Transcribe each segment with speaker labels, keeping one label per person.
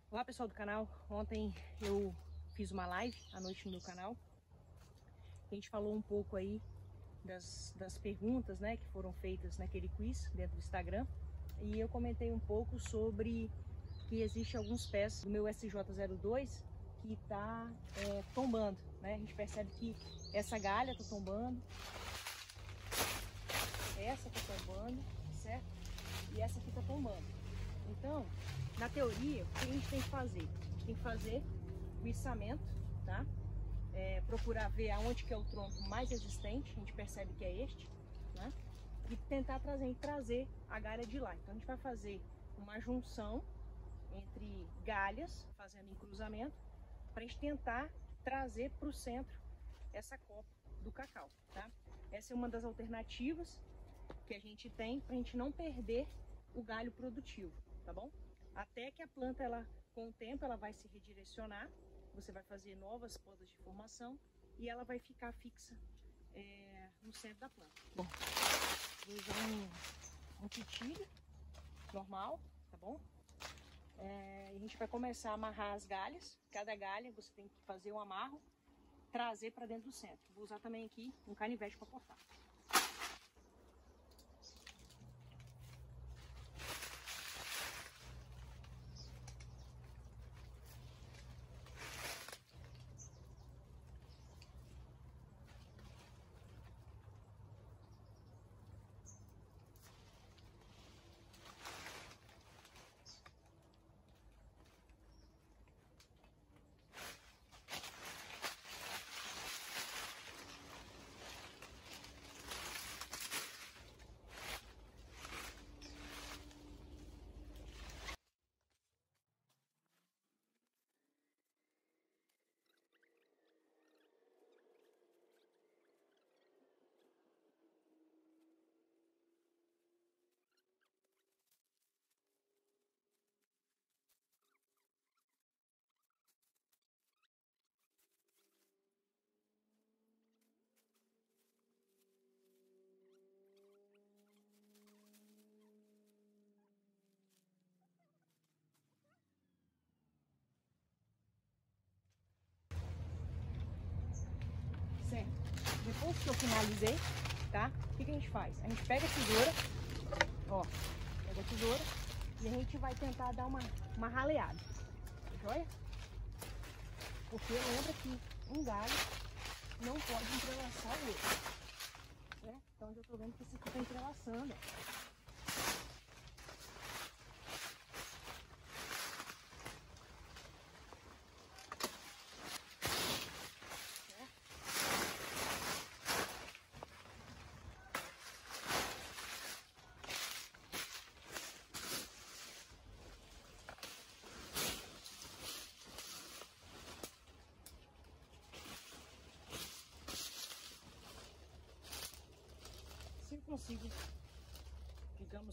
Speaker 1: Olá pessoal do canal, ontem eu fiz uma live à noite no meu canal. A gente falou um pouco aí das perguntas, né, que foram feitas naquele quiz dentro do Instagram. E eu comentei um pouco sobre que existe alguns pés do meu SJ02 que está tombando, né? A gente percebe que essa galha está tombando, essa está tombando, certo? E essa aqui está tombando. Então, na teoria, o que a gente tem que fazer? A gente tem que fazer o içamento, tá? Procurar ver aonde que é o tronco mais resistente, a gente percebe que é este, né? E tentar trazer a galha de lá. Então a gente vai fazer uma junção entre galhas, fazendo cruzamento, para a gente tentar trazer para o centro essa copa do cacau, tá? Essa é uma das alternativas que a gente tem para a gente não perder o galho produtivo, tá bom? Até que a planta, com o tempo, ela vai se redirecionar, você vai fazer novas podas de formação e ela vai ficar fixa no centro da planta. Bom, vou usar um pitilho normal, tá bom? A gente vai começar a amarrar as galhas. Cada galha você tem que fazer um amarro, trazer para dentro do centro. Vou usar também aqui um canivete para cortar. Certo? Depois que eu finalizei, tá? O que a gente faz? A gente pega a tesoura, ó, pega a tesoura e a gente vai tentar dar uma raleada, joia? Porque lembra que um galho não pode entrelaçar o outro, né? Então eu tô vendo que esse aqui tá entrelaçando, ó. Se eu consigo, digamos,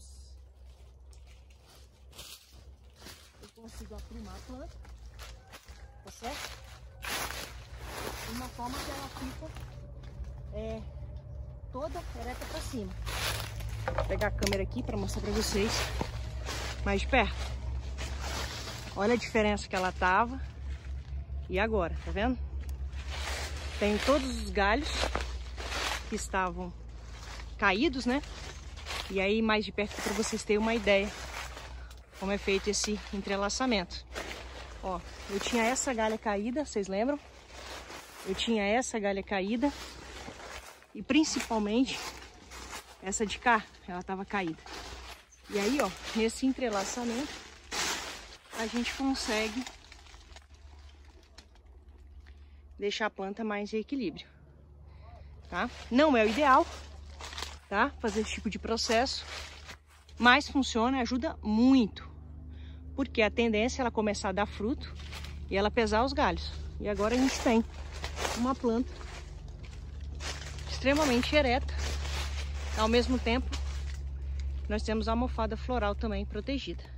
Speaker 1: eu consigo aprimar a planta, tá certo? De uma forma que ela fica toda ereta para cima. Vou pegar a câmera aqui para mostrar para vocês mais de perto. Olha a diferença que ela tava e agora, tá vendo? Tem todos os galhos que estavam caídos, né? E aí mais de perto para vocês terem uma ideia como é feito esse entrelaçamento. Ó, eu tinha essa galha caída, vocês lembram? Eu tinha essa galha caída e principalmente essa de cá, ela estava caída. E aí, ó, nesse entrelaçamento a gente consegue deixar a planta mais em equilíbrio, tá? Não é o ideal, tá? Fazer esse tipo de processo, mas funciona, ajuda muito, porque a tendência é ela começar a dar fruto e ela pesar os galhos. E agora a gente tem uma planta extremamente ereta, ao mesmo tempo nós temos a almofada floral também protegida.